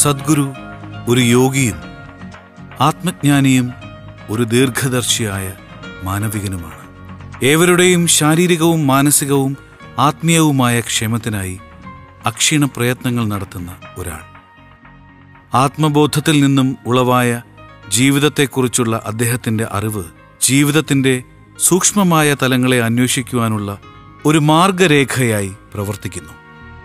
സദ്ഗുരു ഒരു യോഗിയും ആത്മജ്ഞാനിയും ഒരു ദീർഘദർശിയായ മാനവികനുമാണ്. ഏവരുടെയും ശാരീരികവും മാനസികവും ആത്മീയവുമായ ക്ഷേമത്തിനായി അക്ഷീണ പ്രയത്നങ്ങൾ നടത്തുന്ന ഒരാൾ. ആത്മബോധത്തിൽ നിന്നും ഉളവായ ജീവിതത്തെക്കുറിച്ചുള്ള അദ്ദേഹത്തിൻ്റെ അറിവ് ജീവിതത്തിൻ്റെ സൂക്ഷ്മമായ തലങ്ങളെ അന്വേഷിക്കുവാനുള്ള ഒരു മാർഗരേഖയായി പ്രവർത്തിക്കുന്നു.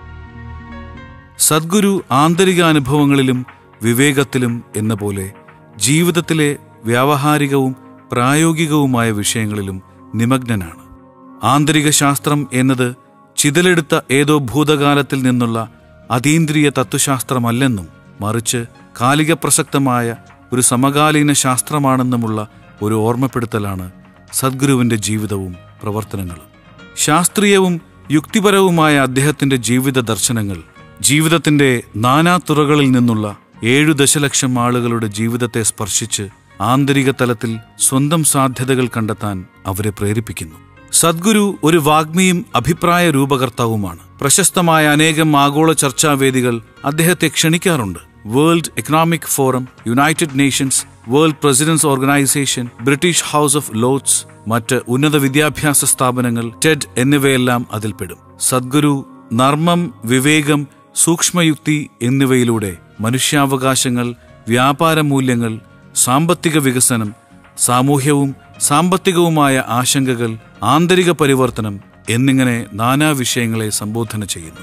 സദ്ഗുരു ആന്തരികാനുഭവങ്ങളിലും വിവേകത്തിലും എന്ന പോലെ ജീവിതത്തിലെ വ്യാവഹാരികവും പ്രായോഗികവുമായ വിഷയങ്ങളിലും നിമഗ്നനാണ്. ആന്തരിക ശാസ്ത്രം എന്നത് ചിതലെടുത്ത ഏതോ ഭൂതകാലത്തിൽ നിന്നുള്ള അതീന്ദ്രിയ തത്വശാസ്ത്രമല്ലെന്നും മറിച്ച് കാലിക പ്രസക്തമായ ഒരു സമകാലീന ശാസ്ത്രമാണെന്നുമുള്ള ഒരു ഓർമ്മപ്പെടുത്തലാണ് സദ്ഗുരുവിൻ്റെ ജീവിതവും പ്രവർത്തനങ്ങളും. ശാസ്ത്രീയവും യുക്തിപരവുമായ അദ്ദേഹത്തിൻ്റെ ജീവിത ദർശനങ്ങൾ ജീവിതത്തിൻ്റെ നാനാതുറകളിൽ നിന്നുള്ള 7 ദശലക്ഷം ആളുകളുടെ ജീവിതത്തെ സ്പർശിച്ച് ആന്തരിക തലത്തിൽ സ്വന്തം സാധ്യതകൾ കണ്ടെത്താൻ അവരെ പ്രേരിപ്പിക്കുന്നു. സദ്ഗുരു ഒരു വാഗ്മിയും അഭിപ്രായ രൂപകർത്താവുമാണ്. പ്രശസ്തമായ അനേകം ആഗോള ചർച്ചാവേദികൾ അദ്ദേഹത്തെ ക്ഷണിക്കാറുണ്ട്. World Economic Forum, United Nations, World Presidents Organization, British House of Lords, മറ്റ് ഉന്നത വിദ്യാഭ്യാസ സ്ഥാപനങ്ങൾ, ടെഡ് എന്നിവയെല്ലാം അതിൽപ്പെടും. സദ്ഗുരു നർമ്മം, വിവേകം, സൂക്ഷ്മയുക്തി എന്നിവയിലൂടെ മനുഷ്യാവകാശങ്ങൾ, വ്യാപാര മൂല്യങ്ങൾ, സാമ്പത്തിക വികസനം, സാമൂഹ്യവും സാമ്പത്തികവുമായ ആശങ്കകൾ, ആന്തരിക പരിവർത്തനം എന്നിങ്ങനെ നാനാ വിഷയങ്ങളെ സംബോധന ചെയ്യുന്നു.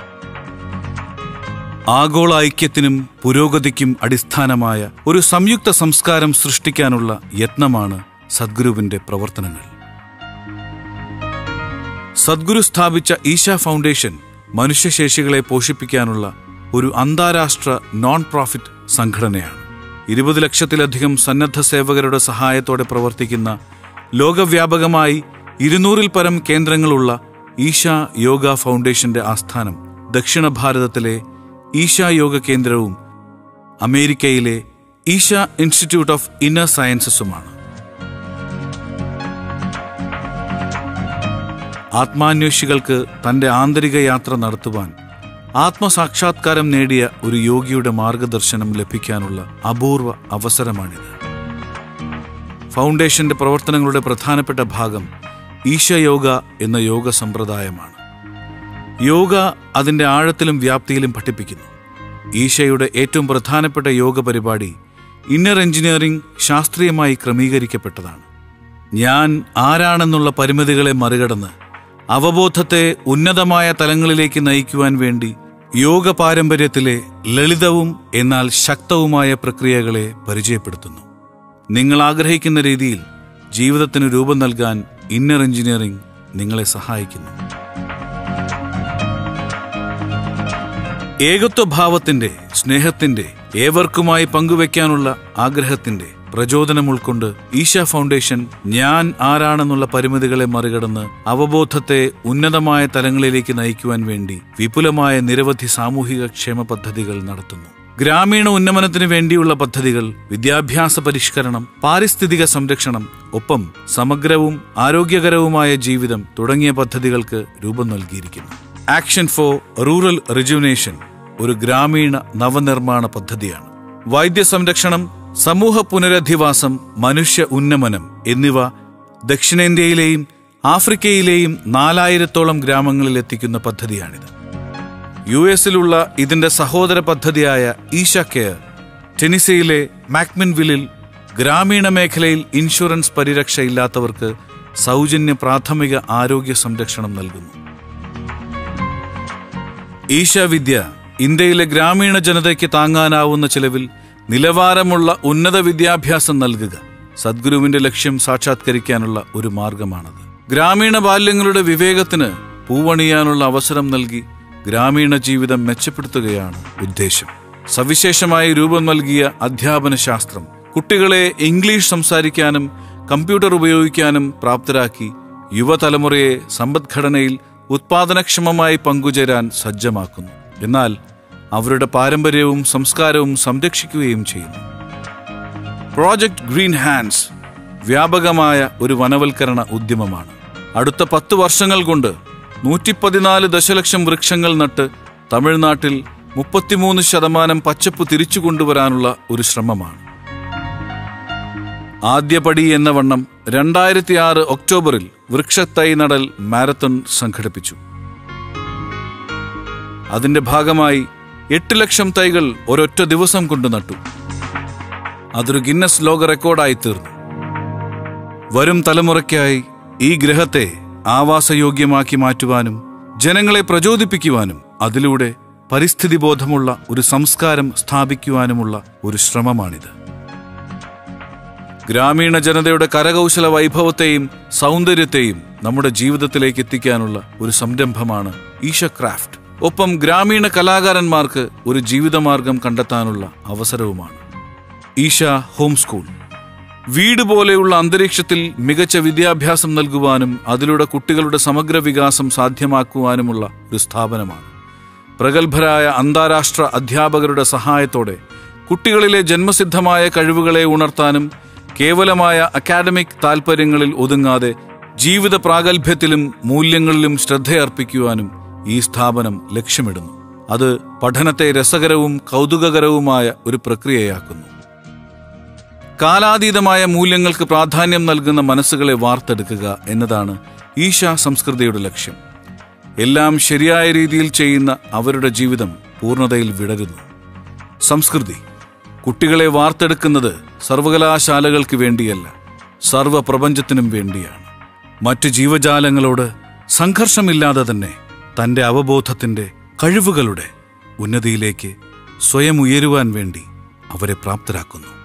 ആഗോള ഐക്യത്തിനും പുരോഗതിക്കും അടിസ്ഥാനമായ ഒരു സംയുക്ത സംസ്കാരം സൃഷ്ടിക്കാനുള്ള യത്നമാണ് സദ്ഗുരുവിന്റെ പ്രവർത്തനങ്ങൾ. സദ്ഗുരു സ്ഥാപിച്ച ഈശ ഫൗണ്ടേഷൻ മനുഷ്യശേഷികളെ പോഷിപ്പിക്കാനുള്ള ഒരു അന്താരാഷ്ട്ര നോൺ പ്രോഫിറ്റ് സംഘടനയാണ്. 20 ലക്ഷത്തിലധികം സന്നദ്ധ സേവകരുടെ സഹായത്തോടെ പ്രവർത്തിക്കുന്ന ലോകവ്യാപകമായി 200-ൽ പരം കേന്ദ്രങ്ങളുള്ള ഈശ യോഗ ഫൗണ്ടേഷന്റെ ആസ്ഥാനം ദക്ഷിണ ഭാരതത്തിലെ ഈശ യോഗ കേന്ദ്രവും അമേരിക്കയിലെ ഈശ ഇൻസ്റ്റിറ്റ്യൂട്ട് ഓഫ് ഇന്നർ സയൻസസുമാണ്. ആത്മാന്വേഷികൾക്ക് തന്റെ ആന്തരിക യാത്ര നടത്തുവാൻ ആത്മസാക്ഷാത്കാരം നേടിയ ഒരു യോഗിയുടെ മാർഗദർശനം ലഭിക്കാനുള്ള അപൂർവ അവസരമാണിത്. ഫൗണ്ടേഷന്റെ പ്രവർത്തനങ്ങളുടെ പ്രധാനപ്പെട്ട ഭാഗം ഈശയോഗ എന്ന യോഗ സമ്പ്രദായമാണ്. യോഗ അതിന്റെ ആഴത്തിലും വ്യാപ്തിയിലും പഠിപ്പിക്കുന്നു. ഈശയുടെ ഏറ്റവും പ്രധാനപ്പെട്ട യോഗ പരിപാടി ഇന്നർ എഞ്ചിനീയറിംഗ് ശാസ്ത്രീയമായി ക്രമീകരിക്കപ്പെട്ടതാണ്. ഞാൻ ആരാണെന്നുള്ള പരിമിതികളെ മറികടന്ന് അവബോധത്തെ ഉന്നതമായ തലങ്ങളിലേക്ക് നയിക്കുവാൻ വേണ്ടി യോഗ പാരമ്പര്യത്തിലെ ലളിതവും എന്നാൽ ശക്തവുമായ പ്രക്രിയകളെ പരിചയപ്പെടുത്തുന്നു. നിങ്ങൾ ആഗ്രഹിക്കുന്ന രീതിയിൽ ജീവിതത്തിന് രൂപം നൽകാൻ ഇന്നർ എഞ്ചിനീയറിംഗ് നിങ്ങളെ സഹായിക്കുന്നു. ഏകത്വഭാവത്തിന്റെ, സ്നേഹത്തിന്റെ, ഏവർക്കുമായി പങ്കുവെക്കാനുള്ള ആഗ്രഹത്തിന്റെ പ്രചോദനം ഉൾക്കൊണ്ട് ഈശ ഫൗണ്ടേഷൻ ഞാൻ ആരാണെന്നുള്ള പരിമിതികളെ മറികടന്ന് അവബോധത്തെ ഉന്നതമായ തലങ്ങളിലേക്ക് നയിക്കുവാൻ വേണ്ടി വിപുലമായ നിരവധി സാമൂഹിക ക്ഷേമ പദ്ധതികൾ നടത്തുന്നു. ഗ്രാമീണ ഉന്നമനത്തിന് വേണ്ടിയുള്ള പദ്ധതികൾ, വിദ്യാഭ്യാസ പരിഷ്കരണം, പാരിസ്ഥിതിക സംരക്ഷണം, ഒപ്പം സമഗ്രവും ആരോഗ്യകരവുമായ ജീവിതം തുടങ്ങിയ പദ്ധതികൾക്ക് രൂപം നൽകിയിരിക്കുന്നു. ആക്ഷൻ ഫോർ റൂറൽ റിജുവിനേഷൻ ഒരു ഗ്രാമീണ നവനിർമ്മാണ പദ്ധതിയാണ്. വൈദ്യ സംരക്ഷണം, സമൂഹ പുനരധിവാസം, മനുഷ്യ ഉന്നമനം എന്നിവ ദക്ഷിണേന്ത്യയിലെയും ആഫ്രിക്കയിലെയും 4000-ഓളം ഗ്രാമങ്ങളിൽ എത്തിക്കുന്ന പദ്ധതിയാണിത്. US-ലുള്ള ഇതിന്റെ സഹോദര പദ്ധതിയായ ഈശ കെയർ ടെനിസിയിലെ മാക്മിൻവില്ലിൽ ഗ്രാമീണ മേഖലയിൽ ഇൻഷുറൻസ് പരിരക്ഷ ഇല്ലാത്തവർക്ക് സൗജന്യ പ്രാഥമിക ആരോഗ്യ സംരക്ഷണം നൽകുന്നു. ഈശ വിദ്യ ഇന്ത്യയിലെ ഗ്രാമീണ ജനതയ്ക്ക് താങ്ങാനാവുന്ന ചിലവിൽ നിലവാരമുള്ള ഉന്നത വിദ്യാഭ്യാസം നൽകുക സദ്ഗുരുവിന്റെ ലക്ഷ്യം സാക്ഷാത്കരിക്കാനുള്ള ഒരു മാർഗമാണത്. ഗ്രാമീണ ബാല്യങ്ങളുടെ വിവേകത്തിന് പൂവണിയാനുള്ള അവസരം നൽകി ഗ്രാമീണ ജീവിതം മെച്ചപ്പെടുത്തുകയാണ് ഉദ്ദേശം. സവിശേഷമായി രൂപം നൽകിയ അധ്യാപന ശാസ്ത്രം കുട്ടികളെ ഇംഗ്ലീഷ് സംസാരിക്കാനും കമ്പ്യൂട്ടർ ഉപയോഗിക്കാനും പ്രാപ്തരാക്കി യുവതലമുറയെ സമ്പദ്ഘടനയിൽ ഉത്പാദനക്ഷമമായി പങ്കുചേരാൻ സജ്ജമാക്കുന്നു. എന്നാൽ അവരുടെ പാരമ്പര്യവും സംസ്കാരവും സംരക്ഷിക്കുകയും ചെയ്യുന്നു. പ്രോജക്ട് ഗ്രീൻ ഹാൻഡ്സ് വ്യാപകമായ ഒരു വനവൽക്കരണ ഉദ്യമമാണ്. അടുത്ത 10 വർഷങ്ങൾ കൊണ്ട് 114 ദശലക്ഷം വൃക്ഷങ്ങൾ നട്ട് തമിഴ്നാട്ടിൽ 33% പച്ചപ്പ് തിരിച്ചു കൊണ്ടുവരാനുള്ള ഒരു ശ്രമമാണ്. ആദ്യപടി എന്ന വണ്ണം 2006 ഒക്ടോബറിൽ വൃക്ഷത്തൈ നടൽ മാരത്തൺ സംഘടിപ്പിച്ചു. അതിന്റെ ഭാഗമായി 8 ലക്ഷം തൈകൾ ഒരൊറ്റ ദിവസം കൊണ്ട് നട്ടു. അതൊരു ഗിന്നസ് ലോക റെക്കോർഡായി തീർന്നു. വരും തലമുറയ്ക്കായി ഈ ഗ്രഹത്തെ ആവാസയോഗ്യമാക്കി മാറ്റുവാനും ജനങ്ങളെ പ്രചോദിപ്പിക്കുവാനും അതിലൂടെ പരിസ്ഥിതി ബോധമുള്ള ഒരു സംസ്കാരം സ്ഥാപിക്കുവാനുമുള്ള ഒരു ശ്രമമാണിത്. ഗ്രാമീണ ജനതയുടെ കരകൗശല വൈഭവത്തെയും സൗന്ദര്യത്തെയും നമ്മുടെ ജീവിതത്തിലേക്ക് എത്തിക്കാനുള്ള ഒരു സംരംഭമാണ് ഈശ ക്രാഫ്റ്റ്. ഒപ്പം ഗ്രാമീണ കലാകാരന്മാർക്ക് ഒരു ജീവിതമാർഗം കണ്ടെത്താനുള്ള അവസരവുമാണ് ഈശ ഹോം സ്കൂൾ. വീട് പോലെയുള്ള അന്തരീക്ഷത്തിൽ മികച്ച വിദ്യാഭ്യാസം നൽകുവാനും അതിലൂടെ കുട്ടികളുടെ സമഗ്ര വികാസം സാധ്യമാക്കുവാനുമുള്ള ഒരു സ്ഥാപനമാണ്. പ്രഗത്ഭരായ അന്താരാഷ്ട്ര അധ്യാപകരുടെ സഹായത്തോടെ കുട്ടികളിലെ ജന്മസിദ്ധമായ കഴിവുകളെ ഉണർത്താനും കേവലമായ അക്കാഡമിക് താൽപ്പര്യങ്ങളിൽ ഒതുങ്ങാതെ ജീവിത പ്രാഗൽഭ്യത്തിലും മൂല്യങ്ങളിലും ശ്രദ്ധയർപ്പിക്കുവാനും ഈ സ്ഥാപനം ലക്ഷ്യമിടുന്നു. അത് പഠനത്തെ രസകരവും കൗതുകകരവുമായ ഒരു പ്രക്രിയയാക്കുന്നു. കാലാതീതമായ മൂല്യങ്ങൾക്ക് പ്രാധാന്യം നൽകുന്ന മനസ്സുകളെ വാർത്തെടുക്കുക എന്നതാണ് ഈശ സംസ്കൃതിയുടെ ലക്ഷ്യം. എല്ലാം ശരിയായ രീതിയിൽ ചെയ്യുന്ന അവരുടെ ജീവിതം പൂർണ്ണതയിൽ വിടരുന്നു. സംസ്കൃതി കുട്ടികളെ വാർത്തെടുക്കുന്നത് സർവകലാശാലകൾക്ക് വേണ്ടിയല്ല, സർവപ്രപഞ്ചത്തിനും വേണ്ടിയാണ്. മറ്റു ജീവജാലങ്ങളോട് സംഘർഷമില്ലാതെ തന്നെ തൻ്റെ അവബോധത്തിൻ്റെ കഴിവുകളുടെ ഉന്നതിയിലേക്ക് സ്വയം ഉയരുവാൻ വേണ്ടി അവരെ പ്രാപ്തരാക്കുന്നു.